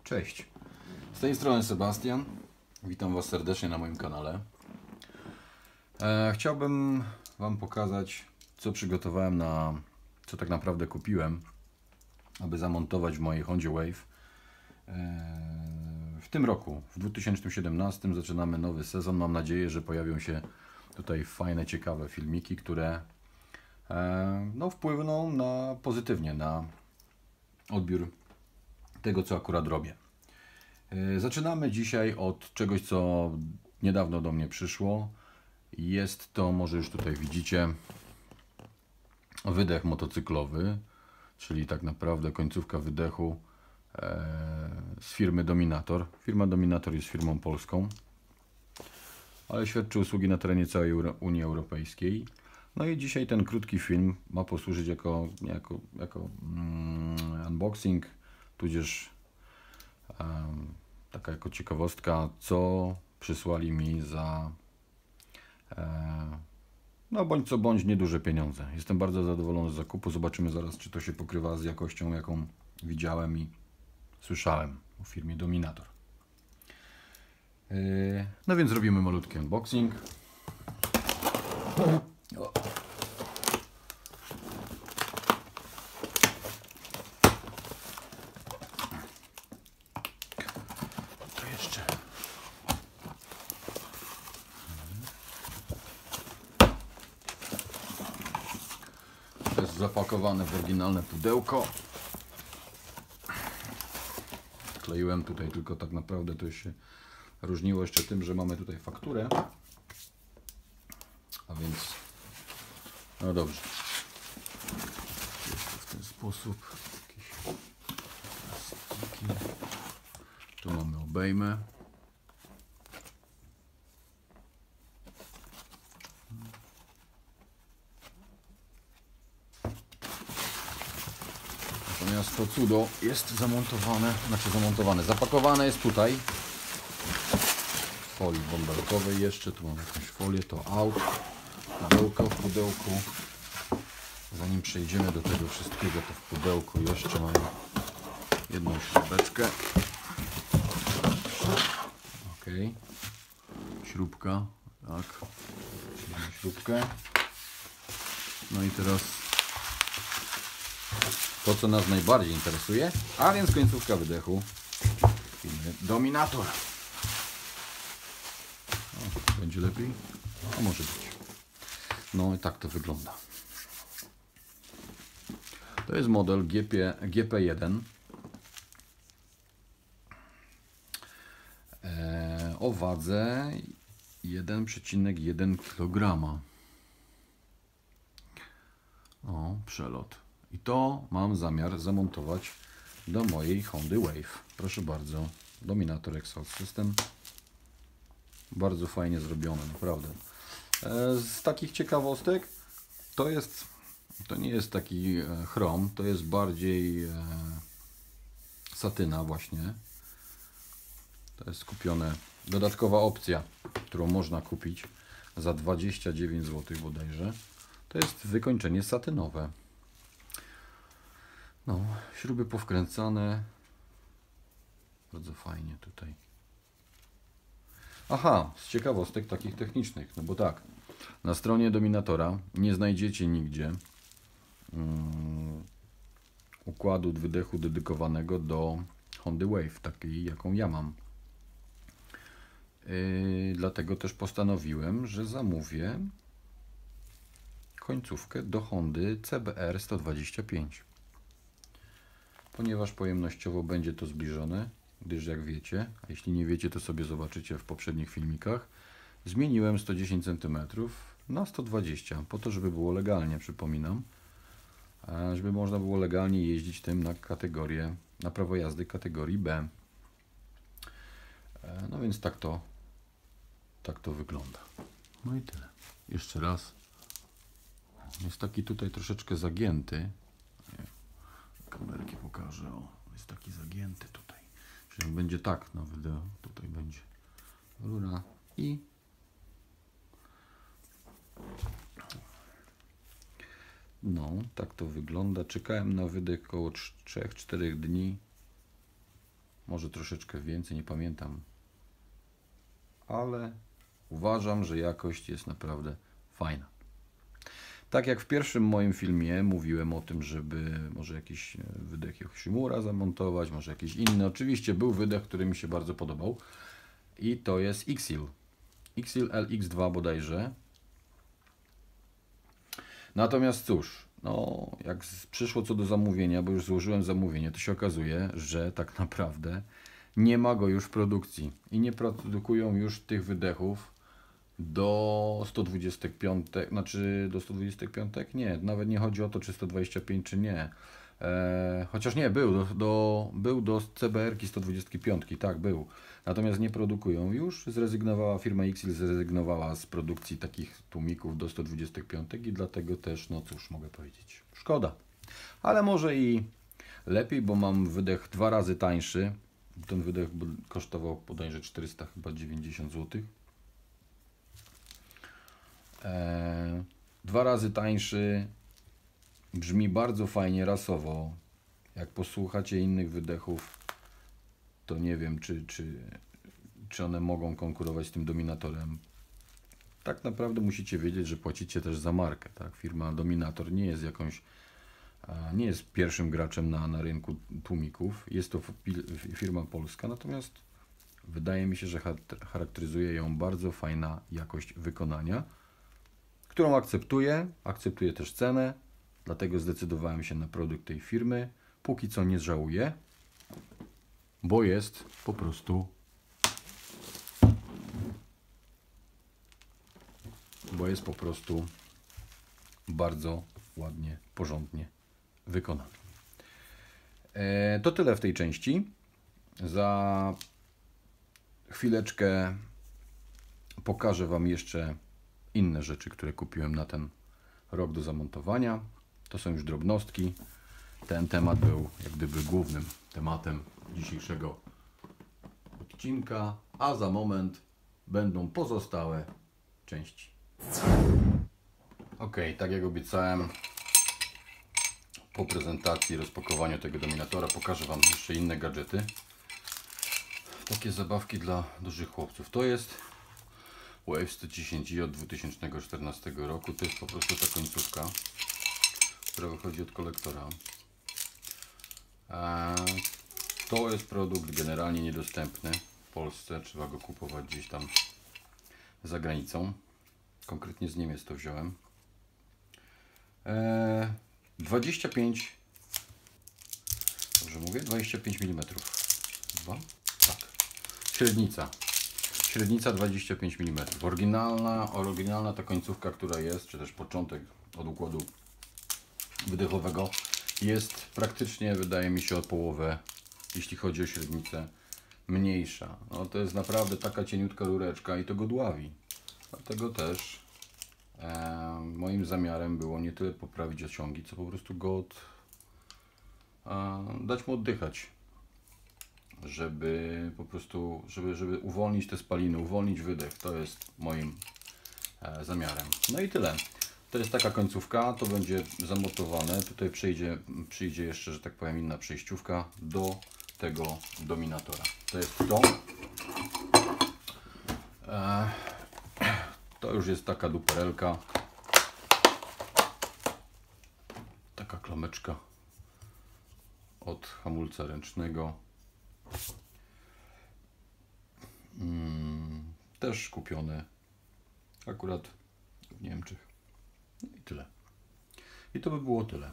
Cześć, z tej strony Sebastian. Witam Was serdecznie na moim kanale. Chciałbym Wam pokazać, co przygotowałem co tak naprawdę kupiłem, aby zamontować w mojej Hondzie Wave. W tym roku, w 2017, zaczynamy nowy sezon. Mam nadzieję, że pojawią się tutaj fajne, ciekawe filmiki, które wpłyną pozytywnie na odbiór tego, co akurat robię. Zaczynamy dzisiaj od czegoś, co niedawno do mnie przyszło. Jest to, może już tutaj widzicie, wydech motocyklowy, czyli tak naprawdę końcówka wydechu z firmy Dominator. Firma Dominator jest firmą polską, ale świadczy usługi na terenie całej Unii Europejskiej. No i dzisiaj ten krótki film ma posłużyć jako unboxing, tudzież taka jako ciekawostka, co przysłali mi za bądź co bądź nieduże pieniądze. Jestem bardzo zadowolony z zakupu. Zobaczymy zaraz, czy to się pokrywa z jakością, jaką widziałem i słyszałem o firmie Dominator. No więc robimy malutki unboxing. To jeszcze to jest zapakowane w oryginalne pudełko. Kleiłem tutaj tylko tak naprawdę to się różniło jeszcze tym, że mamy tutaj fakturę. A więc no dobrze. Jest to w ten sposób. Jakieś plastiki. Tu mamy obejmę. Natomiast to cudo jest zapakowane jest tutaj w folii bąbelkowej jeszcze. Tu mamy jakąś folię, to out, pudełko w pudełku. Zanim przejdziemy do tego wszystkiego, to w pudełku jeszcze mamy jedną śrubeczkę. Ok, śrubka, tak, śrubkę. No i teraz to, co nas najbardziej interesuje, a więc końcówka wydechu firmy Dominator. O, będzie lepiej? A może być. No i tak to wygląda. To jest model GP1 o wadze 1,1 kg. O, przelot. I to mam zamiar zamontować do mojej Hondy Wave. Proszę bardzo, Dominator Exhaust System. Bardzo fajnie zrobione, naprawdę. Z takich ciekawostek to nie jest taki chrom, to jest bardziej satyna właśnie. To jest kupione, dodatkowa opcja, którą można kupić za 29 zł bodajże. To jest wykończenie satynowe. No, śruby powkręcane. Bardzo fajnie tutaj. Aha, z ciekawostek takich technicznych, no bo tak, na stronie Dominatora nie znajdziecie nigdzie układu wydechu dedykowanego do Hondy Wave, takiej jaką ja mam. Dlatego też postanowiłem, że zamówię końcówkę do Hondy CBR 125. Ponieważ pojemnościowo będzie to zbliżone, gdyż jak wiecie, a jeśli nie wiecie, to sobie zobaczycie w poprzednich filmikach, zmieniłem 110 cm na 120, po to, żeby było legalnie, przypominam, żeby można było legalnie jeździć tym na prawo jazdy kategorii B. No więc tak to wygląda. No i tyle. Jeszcze raz. Jest taki tutaj troszeczkę zagięty. Kamerki pokażę. O, jest taki zagięty tutaj. Czyli będzie tak na wideo. Tutaj będzie rura i no, tak to wygląda. Czekałem na wydech około 3-4 dni. może troszeczkę więcej, nie pamiętam. Ale uważam, że jakość jest naprawdę fajna. Tak jak w pierwszym moim filmie mówiłem o tym, żeby może jakiś wydech Yoshimura zamontować, może jakiś inny. Oczywiście był wydech, który mi się bardzo podobał i to jest Xil. Xil LX2 bodajże. Natomiast cóż, no jak przyszło co do zamówienia, bo już złożyłem zamówienie, to się okazuje, że tak naprawdę nie ma go już w produkcji i nie produkują już tych wydechów do 125, znaczy do 125? Nie, nawet nie chodzi o to, czy 125, czy nie. Chociaż nie, był do CBR-ki 125, tak, był. Natomiast nie produkują już. Zrezygnowała firma Xil, zrezygnowała z produkcji takich tłumików do 125 i dlatego też, no cóż mogę powiedzieć, szkoda. Ale może i lepiej, bo mam wydech 2 razy tańszy. Ten wydech kosztował bodajże 490 zł. 2 razy tańszy, brzmi bardzo fajnie, rasowo. Jak posłuchacie innych wydechów, to nie wiem, czy one mogą konkurować z tym Dominatorem. Tak naprawdę musicie wiedzieć, że płacicie też za markę. Tak? Firma Dominator nie jest pierwszym graczem na rynku tłumików. Jest to firma polska, natomiast wydaje mi się, że charakteryzuje ją bardzo fajna jakość wykonania, którą akceptuję. Akceptuję też cenę, dlatego zdecydowałem się na produkt tej firmy. Póki co nie żałuję, bo jest po prostu bardzo ładnie, porządnie wykonany. To tyle w tej części. Za chwileczkę pokażę Wam jeszcze inne rzeczy, które kupiłem na ten rok do zamontowania. To są już drobnostki. Ten temat był jak gdyby głównym tematem dzisiejszego odcinka, a za moment będą pozostałe części. Ok, tak jak obiecałem, po prezentacji i rozpakowaniu tego Dominatora pokażę Wam jeszcze inne gadżety. Takie zabawki dla dużych chłopców. To jest Wave 110i od 2014 roku. To jest po prostu ta końcówka, która wychodzi od kolektora. To jest produkt generalnie niedostępny w Polsce. Trzeba go kupować gdzieś tam za granicą. Konkretnie z Niemiec to wziąłem. 25, dobrze mówię? 25 mm. Chyba? Tak. Średnica 25 mm. Oryginalna ta końcówka, która jest, czy też początek od układu wydechowego, jest praktycznie, wydaje mi się, o połowę, jeśli chodzi o średnicę, mniejsza. No, to jest naprawdę taka cieniutka rureczka i to go dławi. Dlatego też moim zamiarem było nie tyle poprawić osiągi, co po prostu go dać mu oddychać. Żeby po prostu, żeby uwolnić te spaliny, uwolnić wydech. To jest moim zamiarem. No i tyle. To jest taka końcówka, to będzie zamontowane. Tutaj przyjdzie jeszcze, że tak powiem, inna przejściówka do tego Dominatora. To jest to. To już jest taka duperelka. Taka klameczka od hamulca ręcznego. Też kupione akurat w Niemczech. No i tyle. I to by było tyle.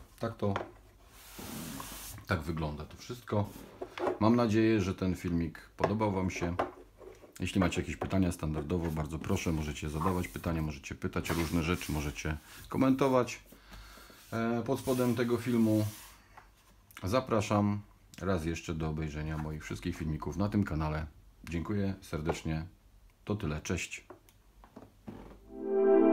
Tak wygląda to wszystko. Mam nadzieję, że ten filmik podobał Wam się. Jeśli macie jakieś pytania, standardowo bardzo proszę, możecie zadawać pytania, możecie pytać o różne rzeczy, możecie komentować pod spodem tego filmu. Zapraszam raz jeszcze do obejrzenia moich wszystkich filmików na tym kanale. Dziękuję serdecznie. To tyle. Cześć.